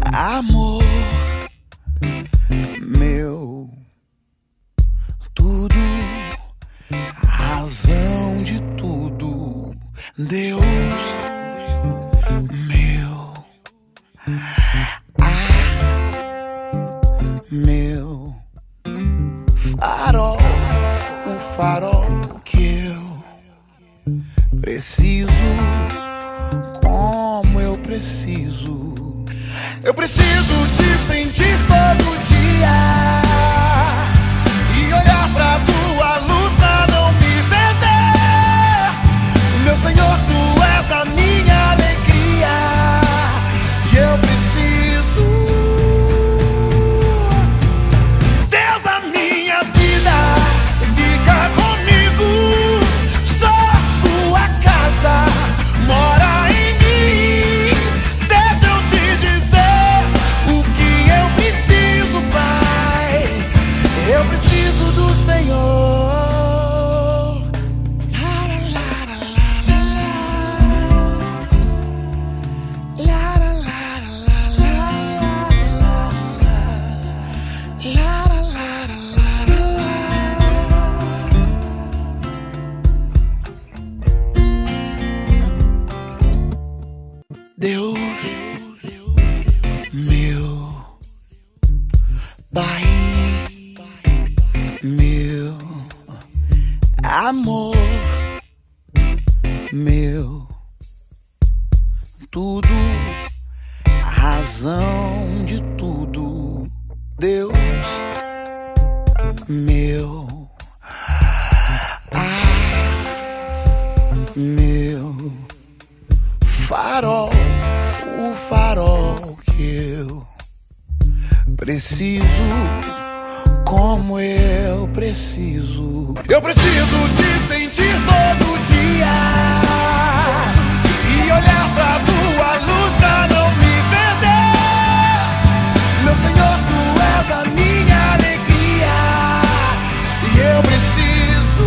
Amor meu, tudo, razão de tudo, Deus meu, meu farol, o farol que eu preciso, como eu preciso. Eu preciso te sentir todo dia e olhar pra tua luz pra não me perder. Meu Senhor, tu és a minha alegria e eu preciso, Deus da minha vida, fica comigo. Só a sua casa mora em mim. Deixa eu te dizer o que eu preciso, Pai. Eu preciso do Senhor. Deus meu, Pai meu, amor meu, tudo, a razão de tudo, Deus meu, meu farol, o farol que eu preciso, como eu preciso. Eu preciso te sentir todo dia e olhar pra tua luz pra não me perder. Meu Senhor, tu és a minha alegria e eu preciso,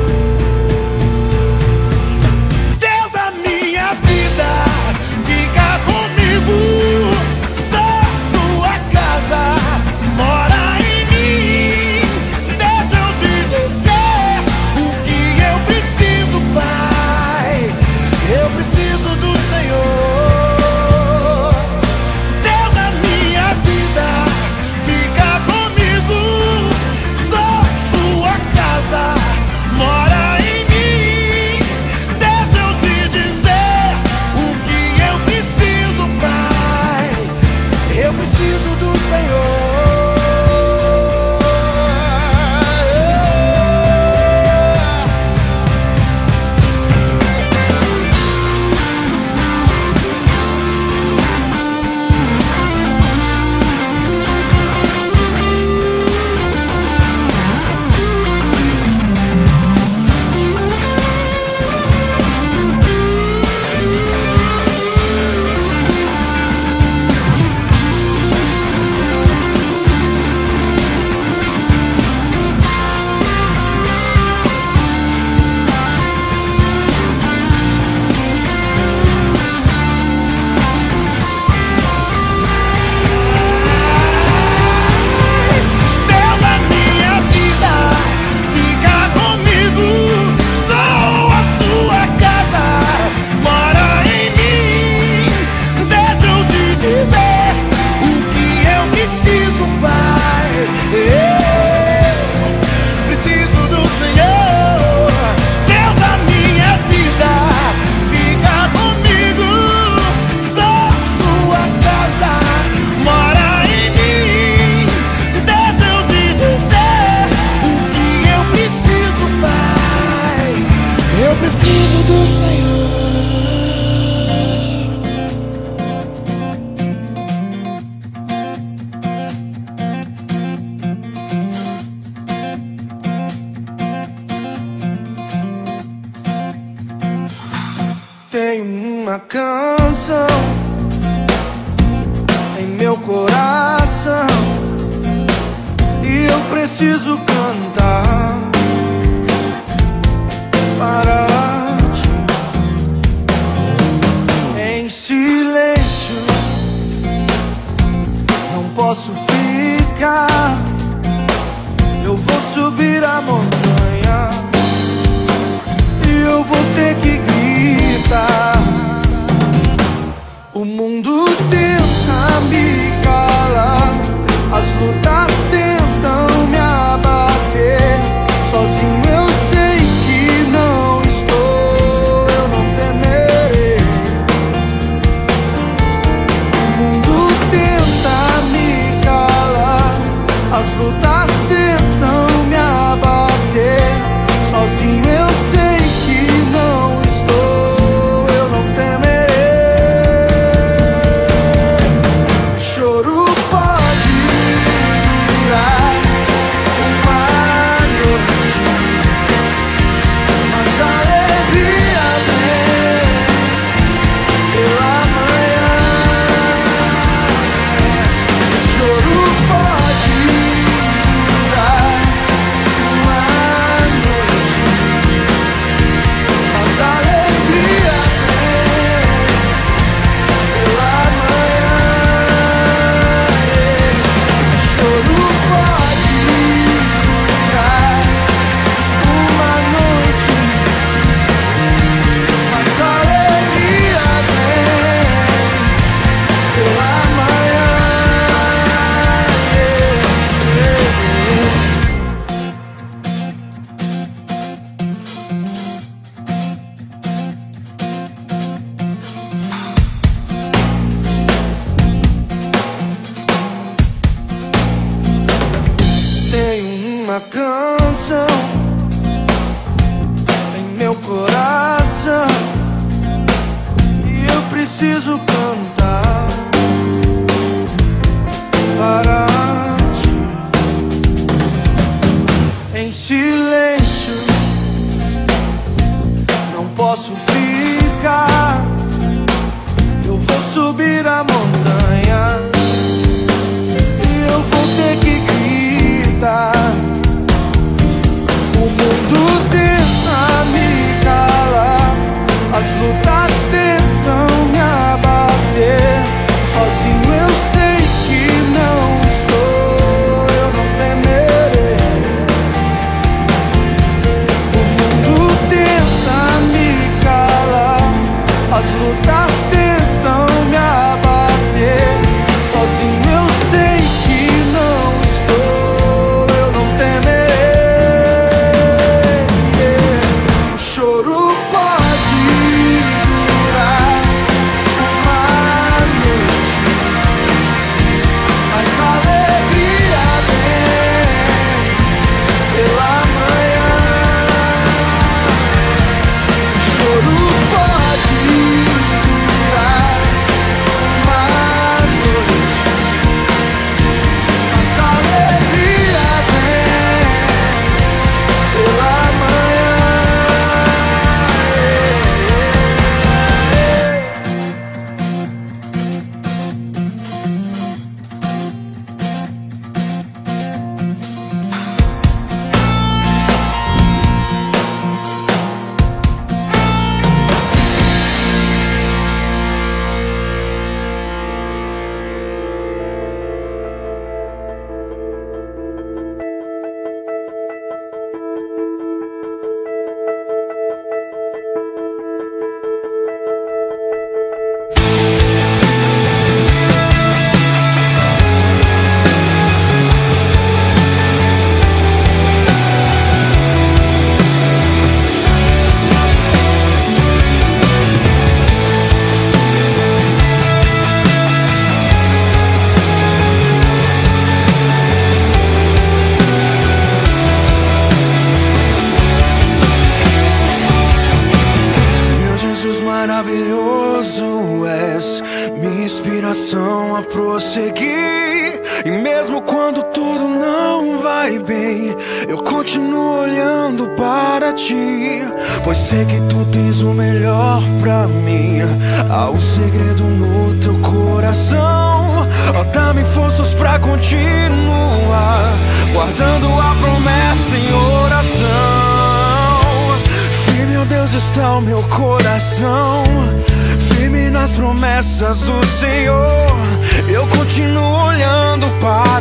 Deus da minha vida, fica comigo. Só a sua casa mora em mim. Deixa eu te dizer o que eu preciso, Pai. Eu preciso do Senhor. Deus da minha vida, fica comigo. Só a sua casa mora em mim. Deixa eu te dizer o que eu preciso, Pai. Eu preciso do Senhor. Preciso do Senhor. Tem uma canção em meu coração e eu preciso cantar para ti em silêncio. posso ficar. Eu vou subir a montanha e eu vou ter que gritar. O mundo tenta me calar, as lutas tentam me abater. Sozinho eu sei que não estou, eu não temerei. O mundo tenta me calar, as lutas tentam me abater. Sozinho eu sei que não estou, eu não temerei. Choro pode durar uma noite, mas a alegria vem pela manhã. Choro pode durar uma noite, mas a alegria vem pela manhã. Choro pode durar uma noite, mas a alegria vem pela manhã. Tenho uma canção em meu coração e eu preciso cantar para ti. Em silêncio não posso ficar. Eu vou subir a montanha e eu vou ter que gritar. O mundo tenta me calar, as lutas tentam me abater. Sozinho eu sei que não estou, eu não temerei. O mundo tenta me calar, as lutas tentam me abater. Sozinho eu sei que não estou, eu não temerei. Choro pode durar uma noite, mas a alegria vem pela manhã. Choro pode durar uma noite, mas a alegria vem pela manhã. Maravilhoso és, minha inspiração a prosseguir. E mesmo quando tudo não vai bem, eu continuo olhando para ti, pois sei que tu tens o melhor pra mim. Há um segredo no teu coração, ó, dá-me forças pra continuar, guardando a promessa em oração. Firme, ó Deus, está o meu coração, firme nas promessas do Senhor. Eu continuo olhando para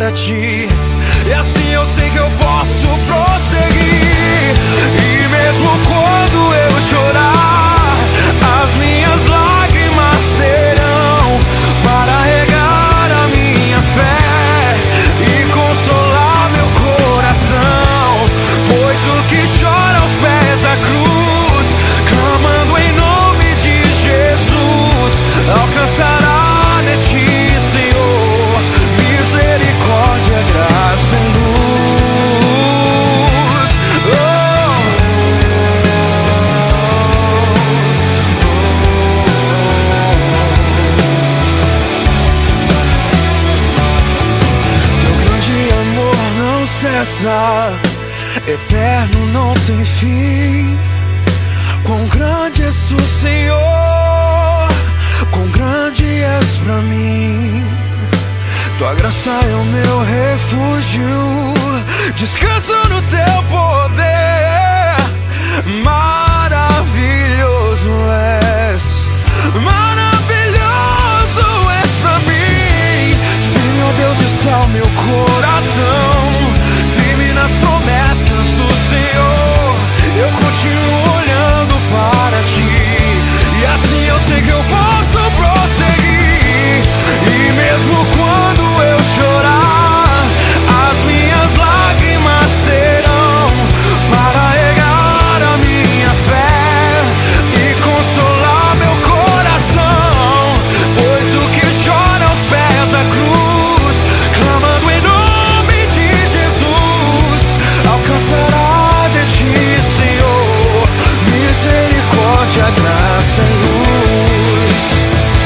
para ti. E assim eu sei que eu posso prosseguir. E mesmo quando eu chorar, as minhas lágrimas serão para regar a minha fé e consolar meu coração. Pois o que chora aos pés da cruz, clamando em nome de Jesus, alcançará de ti, Senhor, misericórdia, graça e luz. Teu grande amor não cessa, eterno, não tem fim. Quão grande és tu, Senhor, quão grande és pra mim. Tua graça é o meu refúgio, descanso no teu poder. Maravilhoso és, maravilhoso és pra mim. Firme, ó Deus, está o meu coração, firme nas promessas do Senhor. Eu continuo olhando para ti, e assim eu sei que eu posso prosseguir. E mesmo quando eu chorar, as minhas lágrimas serão para regar a minha fé e consolar meu coração. Pois o que chora aos pés da cruz, clamando em nome de Jesus, alcançará de ti, Senhor, misericórdia, graça e luz.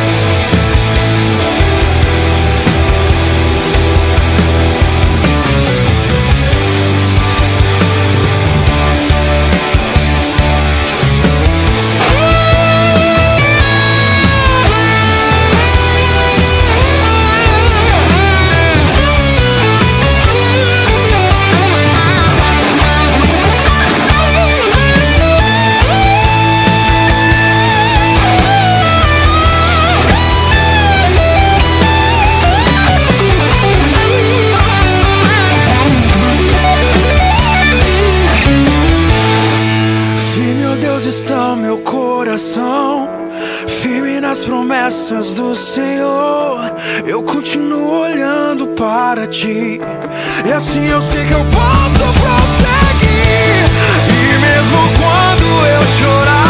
Está o meu coração, firme nas promessas do Senhor. Eu continuo olhando para ti, e assim eu sei que eu posso prosseguir. E mesmo quando eu chorar,